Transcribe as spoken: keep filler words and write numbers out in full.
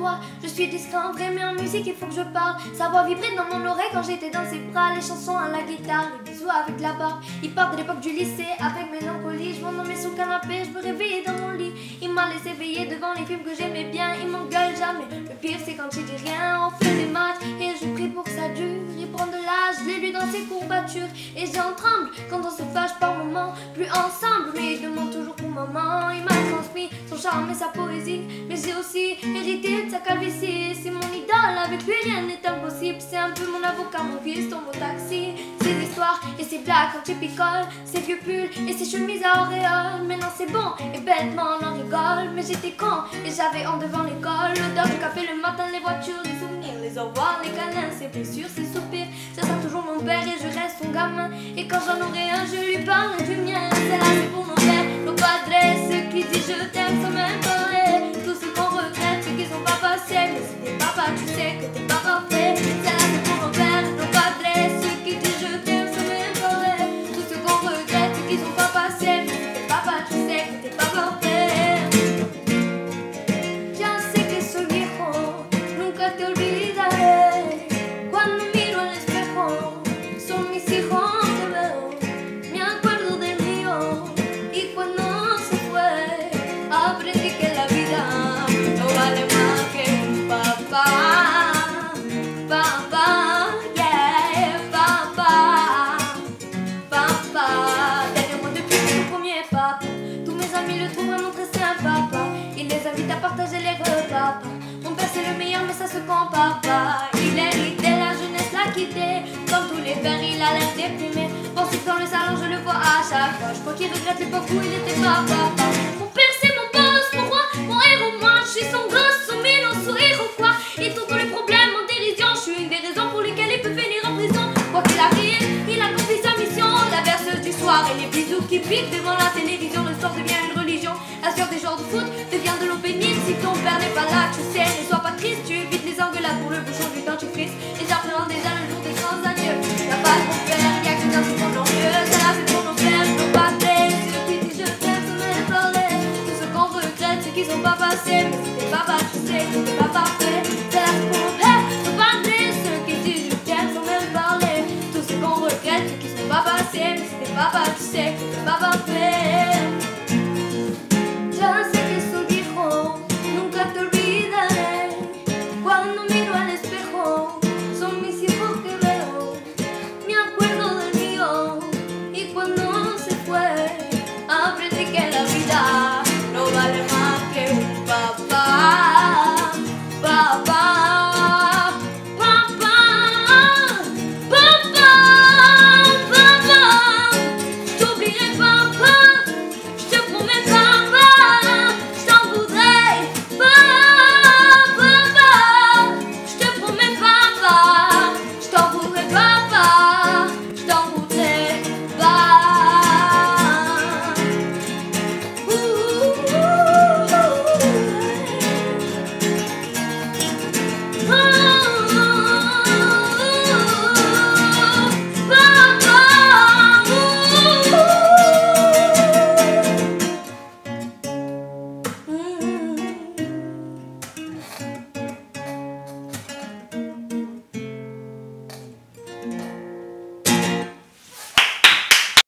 toi. Je suis discret en vrai, mais en musique il faut que je parle. Sa voix vibrait dans mon oreille quand j'étais dans ses bras. Les chansons à la guitare, les bisous avec la barbe. Il part de l'époque du lycée avec mélancolie. Je m'endormais sous le canapé, je me réveillais dans mon lit. Il m'a laissé veiller devant les films que j'aimais bien. Il m'engueule jamais, le pire c'est quand il dit rien. On fait des matchs et je prie pour que ça dure. Il prend de l'âge, je l'ai lu dans ses courbatures. Et j'en tremble quand on se fâche par moments. Plus ensemble, mais il demande toujours pour maman. Il m'a transmis son charme et sa poésie, mais j'ai aussi hérité de sa calvitie. C'est mon idole, avec lui rien n'est impossible. C'est un peu mon avocat, mon piston, mon taxi. Ses histoires et ses blagues quand tu picoles, ses vieux pulls et ses chemises à auréole. Maintenant c'est bon et bêtement on en rigole. Mais j'étais con et j'avais honte devant l'école. L'odeur du café le matin, les voitures, les souvenirs, les au revoir, les câlins, ses blessures, ses soupirs. Ça sera toujours mon père et je reste son gamin. Et quand j'en aurai un, je lui parle du mien. C'est là, c'est pour mon père, nos padres, ceux qui disent je t'aime sans même parler. Tous ceux qu'on regrette, ceux qui sont pas passés. Mais si t'es papa, tu sais que t'es pas parfait. C'est là, c'est pour mon père, nos padres, ceux qui disent je t'aime sans même parler. Tous ceux qu'on regrette, ceux qui sont pas passés. Mais si t'es papa, tu sais que t'es pas parfait. Ya sé que soy viejo, nunca te olvidaré. Cuando miro al espejo, son mis hijos que veo. Me acuerdo del mío y cuando se fue, aprendí que la vida no vale más que un papá. Papá, yeah, papá. Papa, derrière moi depuis mon premier papa. Tous mes amis le trouvent vraiment très sympa. Papa. Il les invite à partager les repas. Mon père c'est le meilleur mais ça se compare pas. Il hérite de la jeunesse l'a quitté. Comme tous les pères il a l'air déprimé. Pensif dans le salon je le vois à chaque fois. Je crois qu'il regrette l'époque où il était pas papa. Mon père c'est mon boss, mon roi, mon héros. Moi je suis son gosse, son mino, son héros quoi. Il tourne tous les problèmes en dérision. Je suis une des raisons pour lesquelles il peut finir en prison. Quoi qu'il arrive, il accomplit sa mission. La berceuse du soir et les bisous qui piquent devant la télévision.